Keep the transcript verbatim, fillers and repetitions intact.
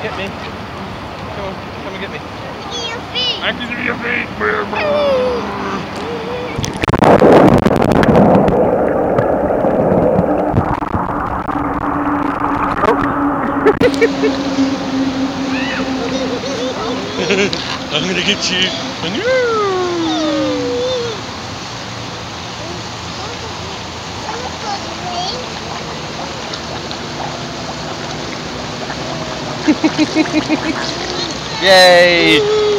get me. Come on, come and get me. Give me your feet. I can give you your feet. I'm gonna get you. Yay!